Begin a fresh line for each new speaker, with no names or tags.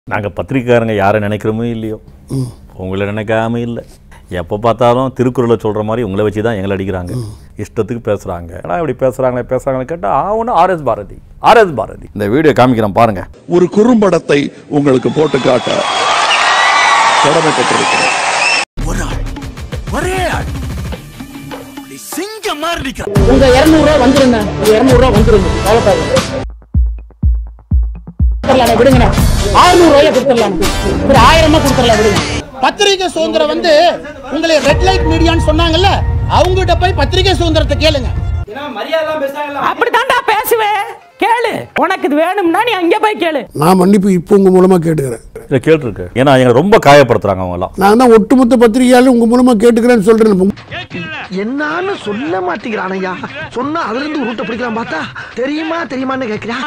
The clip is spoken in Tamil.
நாங்கள் பத்திரிக்கைக்காரங்க யாரை நினைக்கிறோமோ இல்லையோ உங்களை நினைக்காம இல்லை. எப்போ பார்த்தாலும் திருக்குறளை சொல்கிற மாதிரி உங்களை வச்சு தான் எங்களை அடிக்கிறாங்க. இஷ்டத்துக்கு பேசுகிறாங்க. ஆனால் இப்படி பேசுகிறாங்கன்னு கேட்டால் ஆவுன்னு ஆர்எஸ் பாரதி இந்த வீடியோ காமிக்கிறேன் பாருங்கள்.
ஒரு குறும்படத்தை உங்களுக்கு போட்டு காட்ட கடமைப்பட்டிருக்கிறேன்.
உங்க 200 ரூபா வந்துருங்க, 200 ரூபா வந்துருங்க, விடுங்க. 600 ரூபாய் கொடுத்துடலாம், ஒரு 1000 கொடுத்துடலாம், விடுங்க. பத்திரிகை சுதந்திரம் வந்து உங்களை ரெட் லைட் மீடியான்னு சொன்னாங்கல்ல, அவங்ககிட்ட போய் பத்திரிகை சுதந்திரத்தை கேளுங்க.
அப்படித்தான்டா பேசுவேன். கேளு, உனக்கு இது வேணும்னா நீ அங்கே போய் கேளு.
நான் மன்னிப்பு இப்போ உங்க மூலமா கேட்டுக்கிறேன்.
இதை கேட்டிருக்கு. ஏன்னா எங்களை ரொம்ப காயப்படுத்துறாங்க அவங்க எல்லாம்.
நான் தான் ஒட்டுமொத்த பத்திரிகையாலும் உங்க மூலமா கேட்டுக்கிறேன்னு சொல்றேன்.
என்னன்னு சொல்ல மாட்டேங்கிறான் ஐயா. சொன்னா அதுல இருந்து உருட்ட பிடிக்கலாம் பார்த்தா தெரியுமான்னு கேட்கிறேன்.